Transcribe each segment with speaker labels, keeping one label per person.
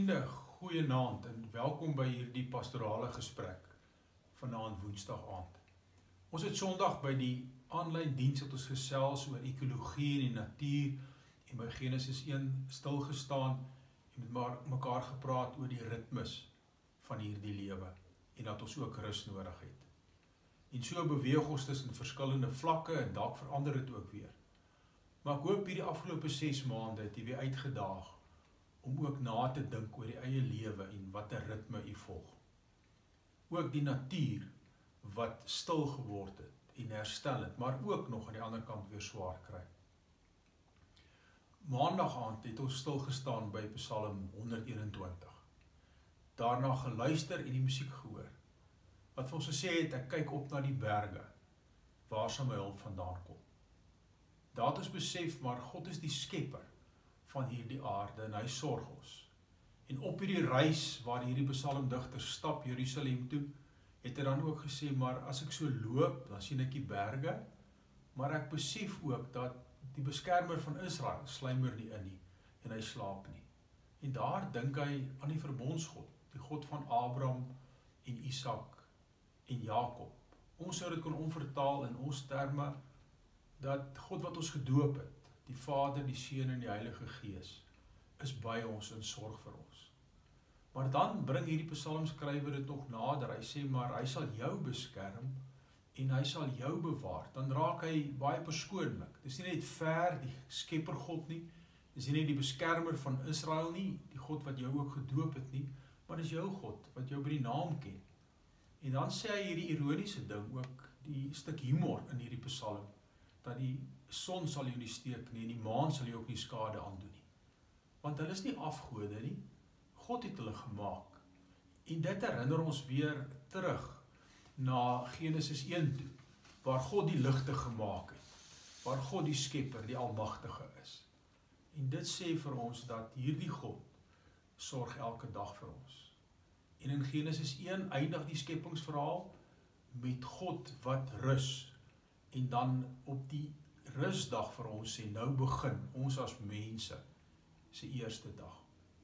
Speaker 1: Vriende, goeienaand en welkom by hierdie pastorale gesprek vanaand Woensdag aand. Ons het Sondag by die aanlyn diens het ons gesels oor ekologie en die natuur en by Genesis 1 stilgestaan en met mekaar gepraat oor die ritmes van hierdie lewe en dat ons ook rus nodig het. En so beweeg ons tussen verskillende vlakke en dalk verander dit ook weer. Maar ek hoop hierdie afgelope 6 maande het jy weer uitgedaag om ook na te dink oor die eie lewe en wat 'n ritme jy volg. Ook die natuur wat stil geword het en herstel het, maar ook nog aan die ander kant weer swaar kry. Maandag aand het ons stilgestaan by Psalm 121. Daarna geluister en die musiek gehoor. Wat vir ons gesê het, ek kyk op na die berge, waar sal my hulp vandaan kom. Daar het ons besef, maar God is die skepper van hierdie aarde en hy sorg ons. En op hierdie reis waar hierdie psalmdigter stap Jerusalem toe, het hy dan ook gesê, maar as ek so loop, dan sien ek die berge, maar ek besef ook dat die beskermer van Israel sluimer nie in nie, en hy slaap nie. En daar dink hy aan die verbondsgod, die God van Abraham en Isak en Jakob. Ons sou dit kon omvertaal in ons terme, dat God wat ons gedoop het, die Vader, die Seun en die Heilige Gees, is by ons en sorg vir ons. Maar dan bring hierdie psalmskrywer dit nog nader, hy sê, maar hy sal jou beskerm, en hy sal jou bewaar. Dan raak hy baie persoonlik. Dis nie net ver die skepper God nie, dis nie net die beskermer van Israel nie, die God wat jou ook gedoop het nie, maar dis jou God, wat jou by die naam ken. En dan sê hy hierdie ironiese ding, ook die stuk humor in hierdie psalm, dat die son sal jou nie steek nie, en die maan sal jou ook nie skade aandoen nie. Want hulle is nie afgode nie, God het hulle gemaak. En dit herinner ons weer terug na Genesis 1 toe, waar God die ligte gemaak het, waar God die skepper, die almagtige is. En dit sê vir ons dat hierdie God sorg elke dag vir ons. En in Genesis 1 eindig die skepingsverhaal met God wat rus, en dan op die rusdag vir ons sê, nou begin ons as mense se eerste dag.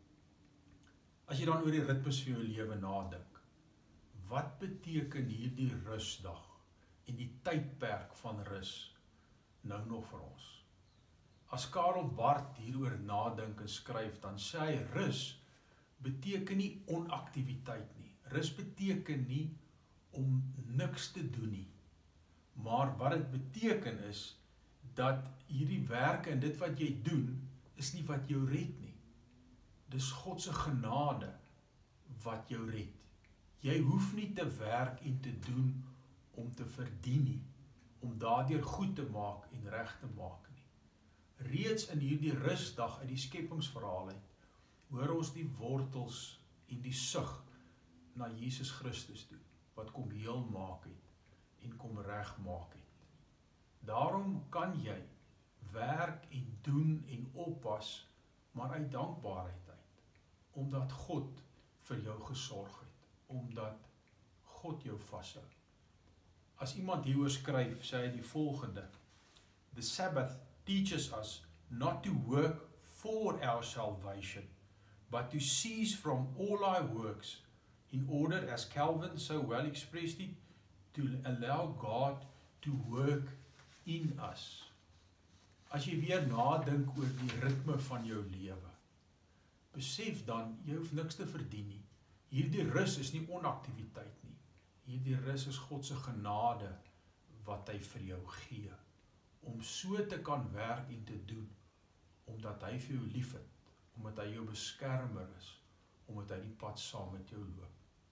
Speaker 1: As jy dan oor die ritmes vir jou lewe nadink, wat beteken hierdie rusdag en die tydperk van rus nou nog vir ons? As Karel Barth hieroor nadink en skryf, dan sê hy, rus beteken nie onaktiwiteit nie. Rus beteken nie om niks te doen nie. Maar wat dit beteken is, dat hierdie werke en dit wat jy doen, is nie wat jou red nie. Dis God se genade wat jou red. Jy hoef nie te werk en te doen om te verdien nie, om daardeur goed te maak en reg te maak nie. Reeds in hierdie rusdag uit die skepingsverhaal uit, hoor ons die wortels en die sug na Jesus Christus toe, wat kom heel maak het en kom reg maak het. Daarom kan jy werk en doen en oppas, maar uit dankbaarheid uit, omdat God vir jou gesorg het, omdat God jou vashou. As iemand hieroor skryf, sê hy die volgende: The Sabbath teaches us not to work for our salvation, but to cease from all our works, in order, as Calvin so well expressed it, to allow God to work in us. As jy weer nadink oor die ritme van jou lewe, besef dan, jy hoef niks te verdien nie. Hierdie rus is nie onaktiwiteit nie. Hierdie rus is God se genade wat hy vir jou gee, om so te kan werk en te doen, omdat hy vir jou lief het, omdat hy jou beskermer is, omdat hy die pad saam met jou loop.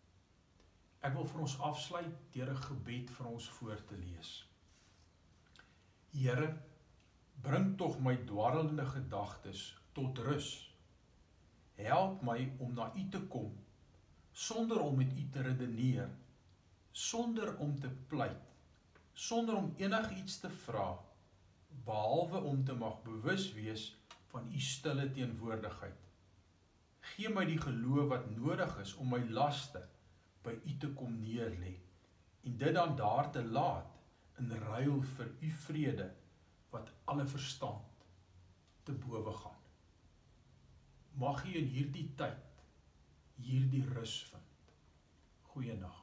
Speaker 1: Ek wil vir ons afsluit deur 'n gebed vir ons voor te lees. Here, bring tog my dwarrelende gedagtes tot rus. Help my om na U te kom, sonder om met U te redeneer, sonder om te pleit, sonder om enigiets te vra, behalwe om te mag bewus wees van U stille teenwoordigheid. Gee my die geloof wat nodig is om my laste by U te kom neerlê, en dit dan daar te laat, in ruil vir U vrede, wat alle verstand te bowe gaan. Mag U in hierdie tyd rus vind. Goeienaand.